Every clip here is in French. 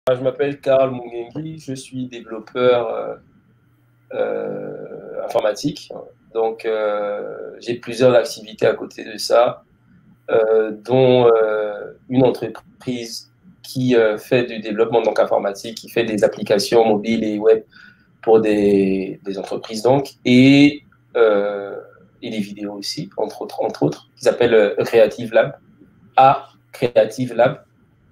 Je m'appelle Karl Mungengi, je suis développeur informatique. Donc, j'ai plusieurs activités à côté de ça, dont une entreprise qui fait du développement donc, informatique, qui fait des applications mobiles et web pour des entreprises, donc, et des vidéos aussi, entre autres, qui s'appelle Creative Lab, Creative Lab.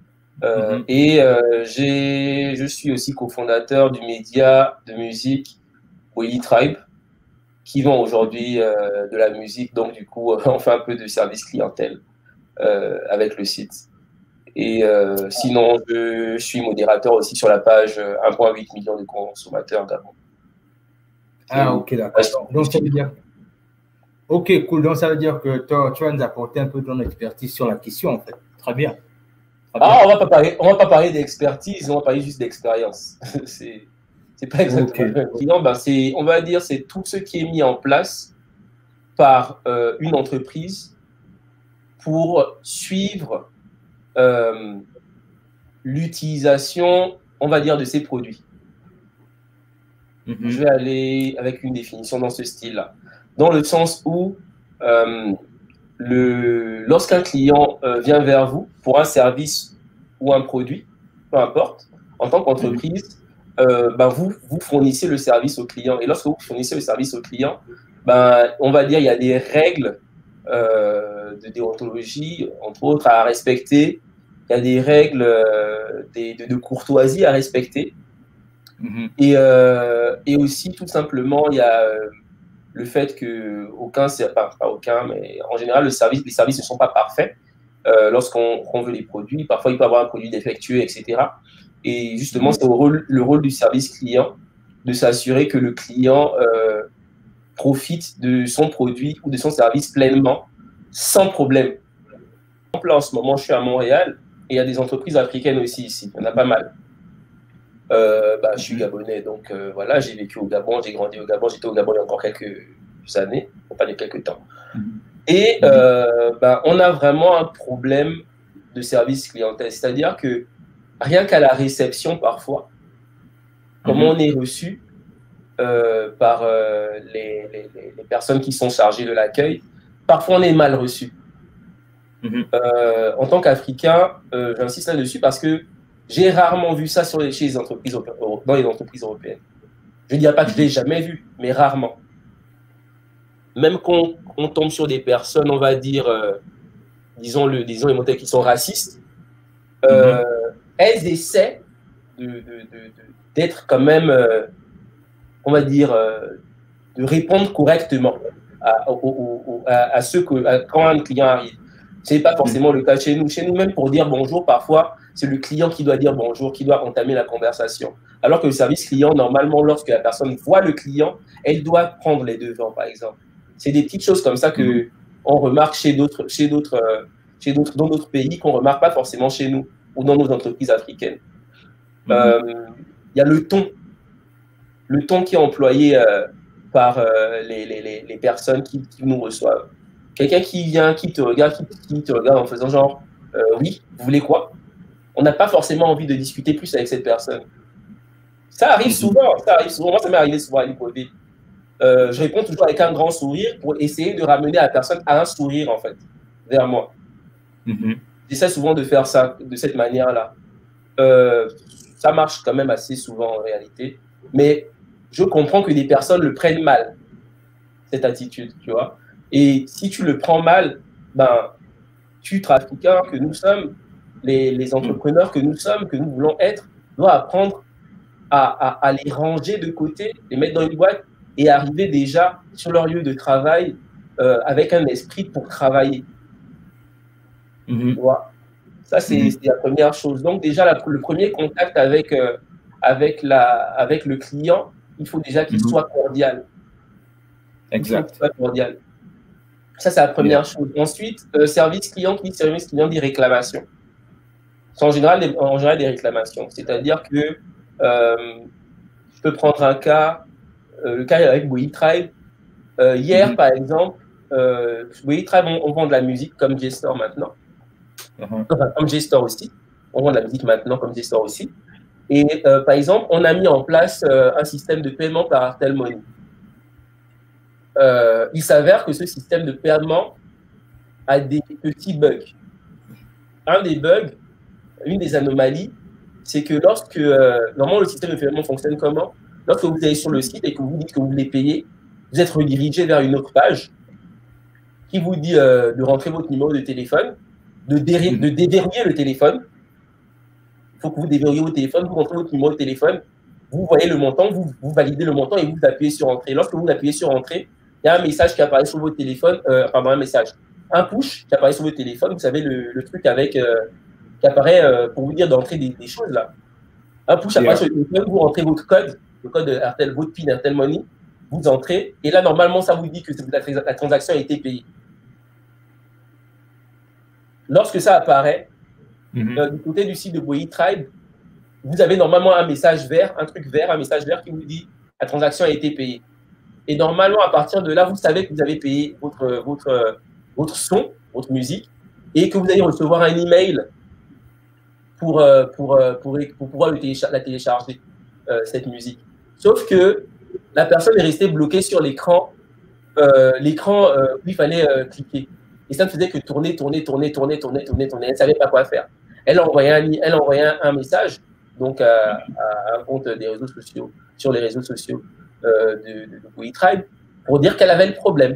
Je suis aussi cofondateur du média de musique Willy Tribe, qui vend aujourd'hui de la musique. Donc, du coup, on fait un peu de service clientèle avec le site. Et sinon, je suis modérateur aussi sur la page 1,8 million de consommateurs d'abord. Ah, ok, d'accord. Donc, ça veut dire... Ok, cool. Donc, ça veut dire que tu vas nous apporter un peu ton expertise sur la question, en fait. Très bien. Ah, on va pas parler d'expertise, on va parler juste d'expérience. C'est pas exactement le même client. Ben, on va dire c'est tout ce qui est mis en place par une entreprise pour suivre l'utilisation, on va dire, de ces produits. Je vais aller avec une définition dans ce style-là. Dans le sens où lorsqu'un client vient vers vous pour un service ou un produit, peu importe, en tant qu'entreprise, vous fournissez le service au client. Et lorsque vous fournissez le service au client, on va dire il y a des règles de déontologie, entre autres, à respecter. Il y a des règles de courtoisie à respecter. Et aussi, tout simplement, il y a le fait que pas aucun, mais en général, les services ne sont pas parfaits lorsqu'on veut les produits. Parfois, il peut y avoir un produit défectueux, etc. Et justement, c'est le rôle du service client de s'assurer que le client profite de son produit ou de son service pleinement, sans problème. Par exemple, en ce moment, je suis à Montréal et il y a des entreprises africaines aussi ici. Il y en a pas mal. Je suis gabonais, donc voilà, j'ai vécu au Gabon, j'ai grandi au Gabon, j'étais au Gabon il y a encore quelques années, pas de quelques temps. Et on a vraiment un problème de service clientèle, c'est-à-dire que rien qu'à la réception parfois, comment on est reçu par les personnes qui sont chargées de l'accueil, parfois on est mal reçu. En tant qu'Africain, j'insiste là-dessus parce que j'ai rarement vu ça dans les entreprises européennes. Je ne dirais pas que je ne l'ai jamais vu, mais rarement. Même quand on tombe sur des personnes, on va dire, disons les mots qui sont racistes, elles essaient d'être quand même, on va dire, de répondre correctement à ceux quand un client arrive. Ce n'est pas forcément le cas chez nous. Chez nous, même pour dire bonjour, parfois, c'est le client qui doit dire bonjour, qui doit entamer la conversation. Alors que le service client, normalement, lorsque la personne voit le client, elle doit prendre les devants, par exemple. C'est des petites choses comme ça qu'on remarque dans d'autres pays, qu'on ne remarque pas forcément chez nous ou dans nos entreprises africaines. Il y a le ton qui est employé par les personnes qui nous reçoivent. Quelqu'un qui vient, qui te regarde en faisant genre oui, vous voulez quoi? On n'a pas forcément envie de discuter plus avec cette personne. Ça arrive souvent. Moi, ça m'est arrivé souvent à l'IPOV. Je réponds toujours avec un grand sourire pour essayer de ramener la personne à un sourire, en fait, vers moi. J'essaie souvent de faire ça de cette manière-là. Ça marche quand même assez souvent en réalité. Mais je comprends que des personnes le prennent mal, cette attitude, tu vois. Et si tu le prends mal, tu, trafiquants que nous sommes, les entrepreneurs que nous sommes, que nous voulons être, doit apprendre à les ranger de côté, les mettre dans une boîte et arriver déjà sur leur lieu de travail avec un esprit pour travailler. Tu vois? Ça, c'est la première chose. Donc, déjà, le premier contact avec le client, il faut déjà qu'il soit cordial. Exact. Ça, c'est la première chose. Ensuite, service client dit réclamation. C'est en général des réclamations. C'est-à-dire que je peux prendre un cas, le cas avec Willy Tribe. Hier, par exemple, Willy Tribe, on vend de la musique comme J-Store maintenant. Comme J-Store aussi. On vend de la musique maintenant comme J-Store aussi. Et par exemple, on a mis en place un système de paiement par Airtel Money. Il s'avère que ce système de paiement a des petits bugs. Un des bugs, une des anomalies, c'est que lorsque, normalement, le système de paiement fonctionne comment? Lorsque vous allez sur le site et que vous dites que vous voulez payer, vous êtes redirigé vers une autre page qui vous dit de rentrer votre numéro de téléphone, de déverrouiller le téléphone. Il faut que vous déverrouillez votre téléphone, vous rentrez votre numéro de téléphone, vous voyez le montant, vous validez le montant et vous appuyez sur Entrée. Lorsque vous appuyez sur Entrée, il y a un message qui apparaît sur votre téléphone, un push qui apparaît sur votre téléphone, vous savez, le truc avec, qui apparaît pour vous dire d'entrer des choses là. Un push apparaît sur le téléphone, vous rentrez votre code, le code de Airtel, votre PIN Airtel Money, vous entrez, et là, normalement, ça vous dit que la transaction a été payée. Lorsque ça apparaît, du côté du site de WeTribe, vous avez normalement un message vert, un message vert qui vous dit la transaction a été payée. Et normalement, à partir de là, vous savez que vous avez payé votre son, votre musique, et que vous allez recevoir un email pour pouvoir la télécharger, cette musique. Sauf que la personne est restée bloquée sur l'écran où il fallait cliquer. Et ça ne faisait que tourner. Elle ne savait pas quoi faire. Elle a envoyé un message donc à un compte des réseaux sociaux, sur les réseaux sociaux de WeTribe, pour dire qu'elle avait le problème.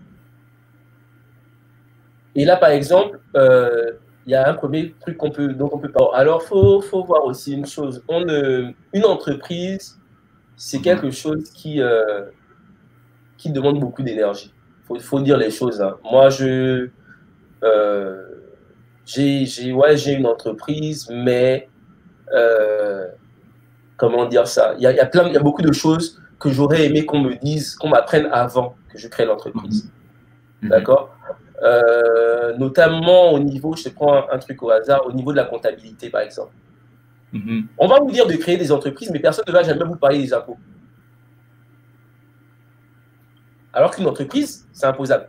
Et là, par exemple, il y a un premier truc dont on peut parler. Alors, faut voir aussi une chose. Une entreprise, c'est quelque chose qui demande beaucoup d'énergie. Faut dire les choses. Hein. Moi, j'ai une entreprise, mais comment dire ça? Il y a beaucoup de choses que j'aurais aimé qu'on me dise, qu'on m'apprenne avant que je crée l'entreprise. D'accord? Notamment au niveau, je te prends un truc au hasard, au niveau de la comptabilité, par exemple. On va vous dire de créer des entreprises, mais personne ne va jamais vous parler des impôts. Alors qu'une entreprise, c'est imposable.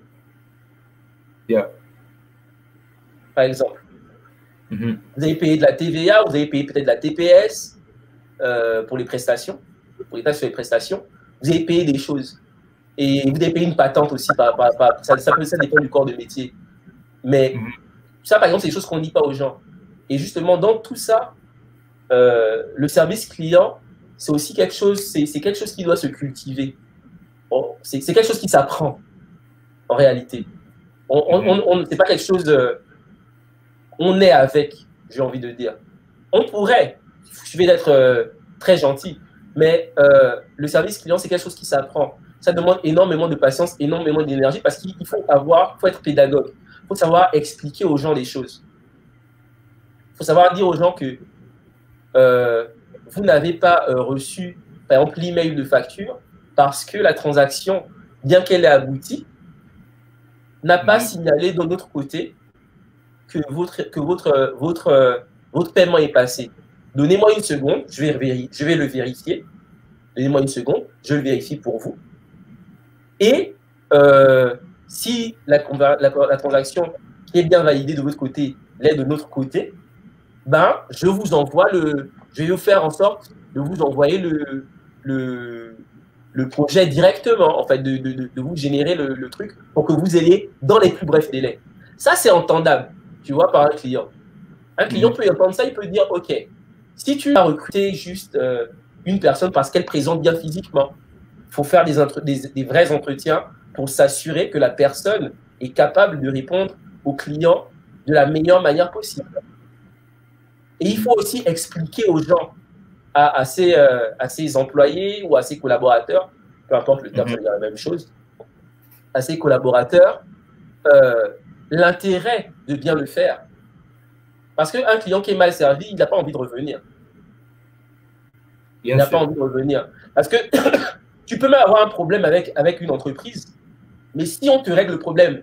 Par exemple. Vous avez payé de la TVA, vous avez payé peut-être de la TPS pour les prestations, pour les taxes sur les prestations. Vous avez payé des choses. Et vous avez payé une patente aussi. Ça dépend du corps de métier. Mais ça, par exemple, c'est des choses qu'on ne dit pas aux gens. Et justement, dans tout ça, le service client, c'est aussi quelque chose, c'est quelque chose qui doit se cultiver. Bon, c'est quelque chose qui s'apprend, en réalité. C'est pas quelque chose... on est avec, j'ai envie de dire. On pourrait, je vais être très gentil, mais le service client, c'est quelque chose qui s'apprend. Ça demande énormément de patience, énormément d'énergie, parce qu'il faut être pédagogue. Il faut savoir expliquer aux gens les choses. Il faut savoir dire aux gens que vous n'avez pas reçu, par exemple, l'email de facture, parce que la transaction, bien qu'elle ait abouti, n'a pas signalé de l'autre côté que votre paiement est passé. Donnez-moi une seconde, je vais le vérifier. Donnez-moi une seconde, je le vérifie pour vous. Et si la transaction qui est bien validée de votre côté l'est de notre côté, ben, je vais vous faire en sorte de vous envoyer le projet directement, en fait, de vous générer le truc pour que vous ayez dans les plus brefs délais. Ça, c'est entendable, tu vois, par un client. Un client peut entendre ça, il peut dire, OK, si tu as recruté juste une personne parce qu'elle présente bien physiquement, il faut faire des vrais entretiens pour s'assurer que la personne est capable de répondre au client de la meilleure manière possible. Et il faut aussi expliquer aux gens, à ses employés ou à ses collaborateurs, peu importe le terme, ça veut dire la même chose, à ses collaborateurs, l'intérêt de bien le faire. Parce qu'un client qui est mal servi, il n'a pas envie de revenir. Il n'a pas envie de revenir. Parce que tu peux même avoir un problème avec une entreprise, mais si on te règle le problème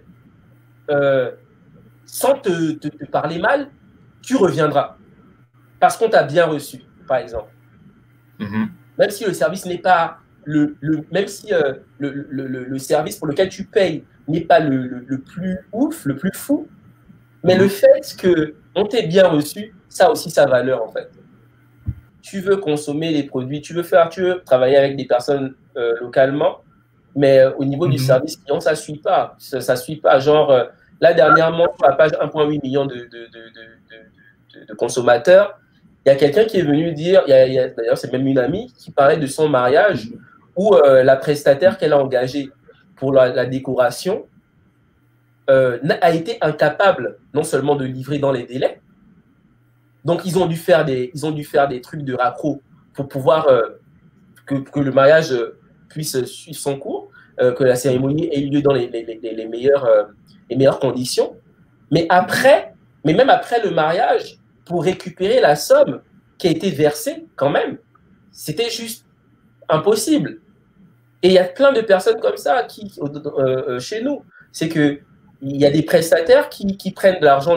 sans te parler mal, tu reviendras. Parce qu'on t'a bien reçu, par exemple. Même si le service n'est pas même si le service pour lequel tu payes n'est pas le plus ouf, le plus fou, mais le fait qu'on t'ait bien reçu, ça a aussi sa valeur, en fait. tu veux consommer les produits, tu veux travailler avec des personnes localement, mais au niveau du service client, ça ne suit pas. Ça suit pas. Genre, là, dernièrement, sur la page 1,8 million de consommateurs, il y a quelqu'un qui est venu dire, d'ailleurs, c'est même une amie, qui parlait de son mariage où la prestataire qu'elle a engagée pour la décoration a été incapable non seulement de livrer dans les délais, donc ils ont dû faire des trucs de raccro pour pouvoir que le mariage puisse suivre son cours, que la cérémonie ait eu lieu dans les meilleures conditions. Mais même après le mariage, pour récupérer la somme qui a été versée quand même, c'était juste impossible. Et il y a plein de personnes comme ça chez nous. C'est qu'il y a des prestataires qui prennent de l'argent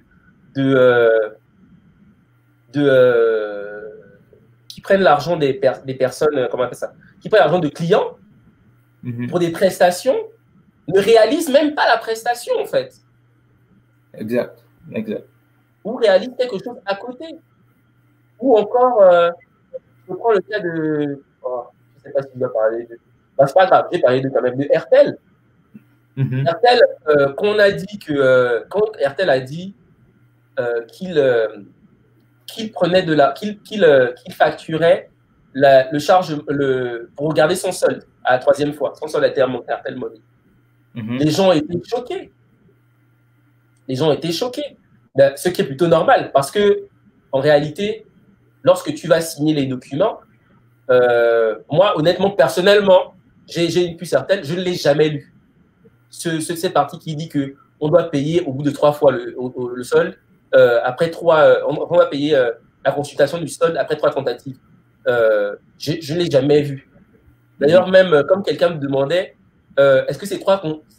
qui prennent l'argent des personnes, comment on appelle ça, qui prennent l'argent de clients pour des prestations, ne réalisent même pas la prestation, en fait. Exact. Ou réalisent quelque chose à côté. Ou encore, je prends le cas de... Oh, je ne sais pas si je dois parler de... Ben, c'est pas grave, j'ai parlé quand même de RTL. RTL, qu'on a dit que... quand RTL a dit qu'il prenait qu'il facturait pour regarder son solde à la 3e fois. Son solde a été remonté à RTL Money. Les gens étaient choqués. Ben, ce qui est plutôt normal, parce que en réalité, lorsque tu vas signer les documents, moi, honnêtement, personnellement, j'ai une puce RTL, je ne l'ai jamais lu. Cette partie qui dit qu'on doit payer au bout de 3 fois le solde, après 3, on va payer la consultation du solde après 3 tentatives. Je ne l'ai jamais vu. D'ailleurs, même comme quelqu'un me demandait, est-ce que ces 3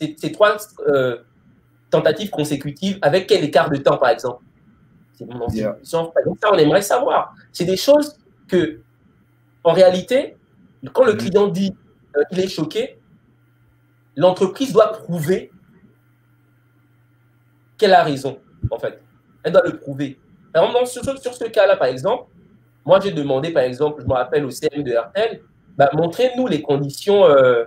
tentatives consécutives, avec quel écart de temps, par exemple? C'est mon institution. Donc ça, on aimerait savoir. C'est des choses que, en réalité, quand le client dit qu'il est choqué, l'entreprise doit prouver qu'elle a raison, en fait. Elle doit le prouver. Par exemple, sur ce cas-là, par exemple, moi, j'ai demandé, par exemple, je me rappelle au CM de RTL, bah, montrez-nous les conditions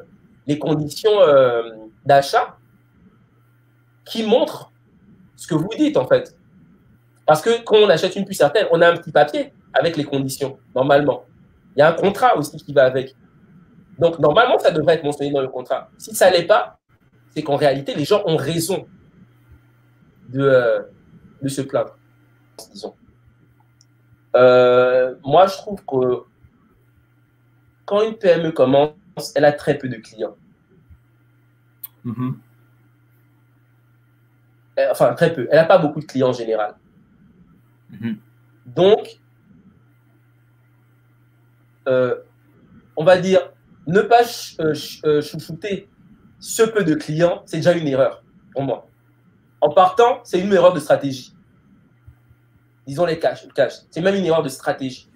d'achat qui montrent ce que vous dites, en fait. Parce que quand on achète une puce RTL, on a un petit papier avec les conditions, normalement. Il y a un contrat aussi qui va avec. Donc, normalement, ça devrait être mentionné dans le contrat. Si ça ne l'est pas, c'est qu'en réalité, les gens ont raison de se plaindre, disons. Moi, je trouve que quand une PME commence, elle a très peu de clients. Enfin, très peu. Elle n'a pas beaucoup de clients en général. Donc, on va dire, ne pas chouchouter ce peu de clients, c'est déjà une erreur pour moi. En partant, c'est une erreur de stratégie. Disons les cash. C'est même une erreur de stratégie.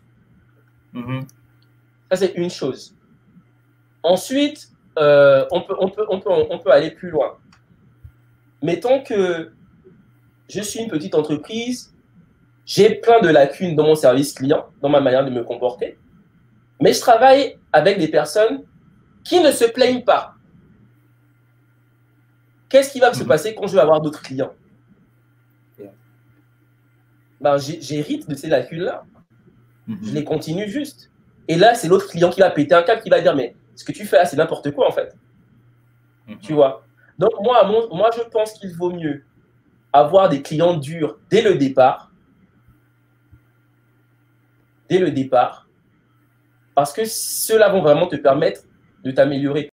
Ça, c'est une chose. Ensuite, on peut aller plus loin. Mettons que je suis une petite entreprise, j'ai plein de lacunes dans mon service client, dans ma manière de me comporter, mais je travaille avec des personnes qui ne se plaignent pas. Qu'est-ce qui va se passer quand je vais avoir d'autres clients? Ben, j'hérite de ces lacunes-là. Je les continue juste. Et là, c'est l'autre client qui va péter un câble, qui va dire, mais ce que tu fais là, c'est n'importe quoi, en fait. Tu vois? Donc, moi, je pense qu'il vaut mieux avoir des clients durs dès le départ. Parce que ceux-là vont vraiment te permettre de t'améliorer.